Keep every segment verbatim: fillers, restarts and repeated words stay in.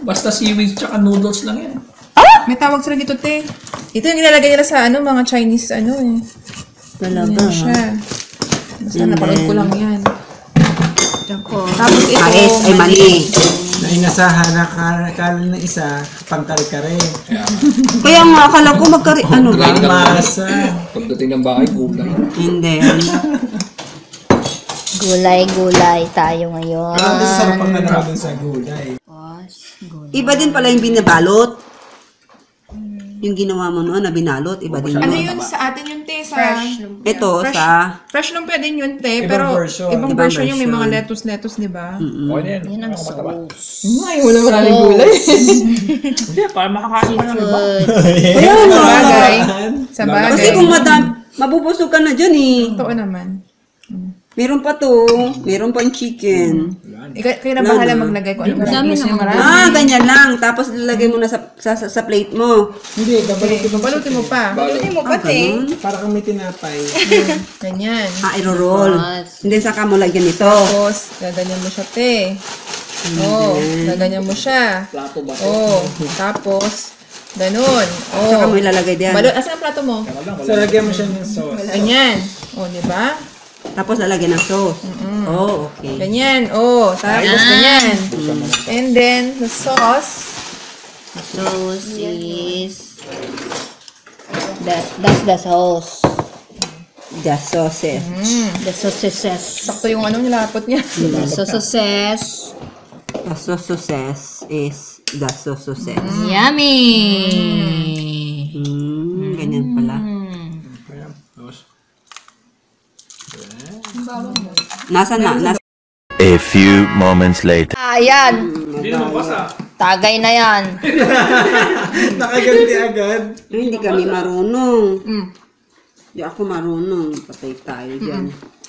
Basta seaweed tsaka noodles lang yan. Ah! May tawag sila dito, te. Ito yung nilalagay nila sa ano, mga Chinese ano eh. Talaga. Yan siya. Basta napanood ko lang yan. Tapos ito, Aes ay mali. Na inasahan na kala ng isa, pangkare-kare. Kaya nga, akala ko magkari... Ano ba? Masa. Pagdating ng bahay, gulay. Hindi. Gulay-gulay tayo ngayon. Parang kasi sarap ang naman sa gulay. Iba din pala yung binabalot. Yung ginawa mo noon na binalot, iba din ano yun. yun sa atin yun, te? Sa... Fresh. Ito, fresh, sa... Fresh lumpia din yun, te. Ibang Pero version. ibang Ibang version yung may version. mga lettuce-lettuce, di ba? Mm-mm. O, yan. Yan ang sauce. Ay, wala maraming gulay. Hindi, para makakain ka ng iba. Kaya Sa nga. bagay. Sa bagay. Kasi kung madam, mabubusog ka na dyan eh. Totoo naman. Meron pa to. Meron pa yung chicken. Ikaw, kayo na bahala maglagay ko. Ano Dami gusto niyo naman. marami. Ah, ganyan lang. Tapos lalagay mo na sa, sa, sa, sa plate mo. Hindi, babalutin mo. Balutin mo pa. Balutin mo ba, Ah, te? ganun. Para kang may tinapay. Ganyan. Ah, iro-roll. Yes. Hindi, saka mo lagyan ito. Tapos, gaganyan mo siya, te. Oh, gaganyan mo siya. Plato ba? Oh, tapos, ganun. Oh. Saka mo ilalagay diyan. Balot, asan ang plato mo? So, lagyan mo siya ng sauce. Ganyan. Oh, di ba? Tapos lalagyan ng sauce. Oh, okay. Ganyan. Oh, tapos ganyan. And then, the sauce. The sauce is... That, that's the sauce. The sauces. Mm. The sauces. Sakto yung anong nilapot niya. The sauces. The sauces is the sauces. Yummy! Hmm, ganyan pala. Nasa na? Nasa A few moments later. Ayan! Hindi naman basa. Tagay na yan. Nakaganti agad. Ay, hindi kami marunong. Mm. Hindi ako marunong. Patay tayo dyan.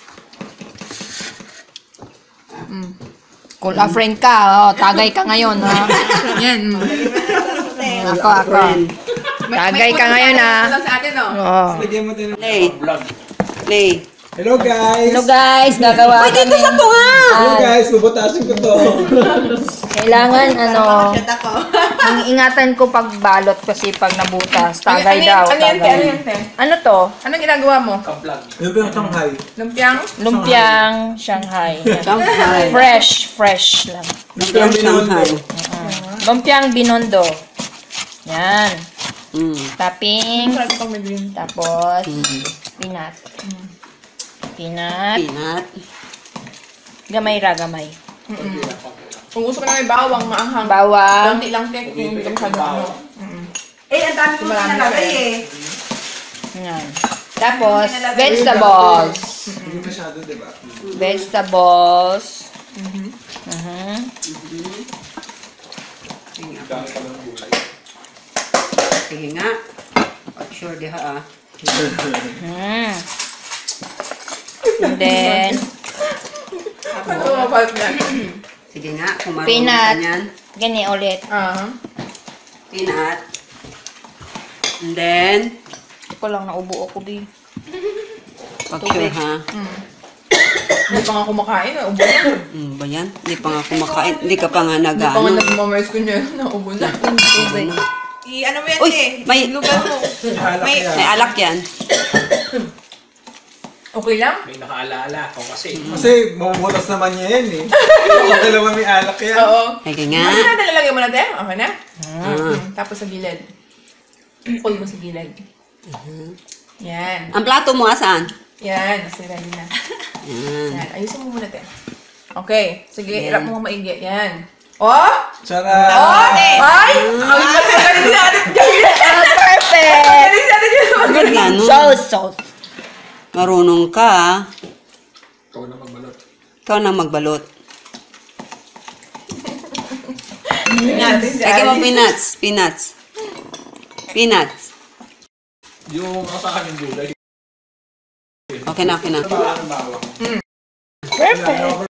Kung a friend ka, oh, tagay ka ngayon, ha? Yan. Ako, ako. Tagay ka ngayon, ha? Ito sa atin, oh. Oh. Lagyan mo din. Play. Play. Hello guys! Hello guys, gagawa Uy, dito kami. sa to nga! Hello guys, bubutasin ko to. Kailangan, ano, ingatan ko pagbalot kasi pag nabutas. Tagay daw. Ano yan, te? Ano Tagay. yan, te? Ano to? Anong ginagawa mo? Yung yung Shanghai. Lumpiang? Lumpiang Shanghai. Shanghai. Fresh, fresh lang. Lumpiang Shanghai. Lumpiang Binondo. Yan. Mm. Topping. Sarap pang may green. Tapos, peanut. Peanut. Peanut. Gamay ra, gamay. Kung gusto ko na may bawang, maanghang. Bawang. Konti lang, te. Kung hindi ka masyado ano. Eh, ang dami ko Marami nalagay na eh. Yan. Tapos, vegetables. Hindi masyado, diba? Vegetables. Mhm. Sige nga. Oh, sure di ha ah. Mhm. And then, Ano ang mabalik niya? Sige nga, kung marunong peanut. ka niyan. Gani ulit. Ah. Peanut. And then, Hindi ko lang naubo ako, di. pag sure ha. Hindi pa nga kumakain, naubo na. Hmm, ba yan? Hindi pa nga kumakain. Hindi ka pa nga Hindi pa nga nag-ano. nagmamarize ko niya. Naubo na. I-ano mo yan, Uy, te? may, Lugar mo. Halak yan. may alak yan. Okay lang? May nakaalaala ako kasi. Kasi mabubutas naman niya yan eh. Okay naman may alak yan. Oo. Sige nga. Ano na nalalagay mo na, te? Okay na? Ah. Mm, Tapos sa gilid. Fold mo sa gilid. Yan. Ang plato mo asaan? Yan. Kasi ready na. Yan. Yan. Ayusin mo muna, te. Okay. Sige, irap mo maigi. Yan. Oh! Sarap! Oh! Ay! Ay! Mas magaling natin dyan! Perfect! Magaling natin dyan! Ba't gano'n? Sauce, sauce. Marunong ka. Ikaw na magbalot. Ikaw na magbalot. Peanuts. Lagyan mo peanuts. Peanuts. Peanuts. Yung sa akin yung gulay. Okay na, okay na. Parang bawang. Perfect.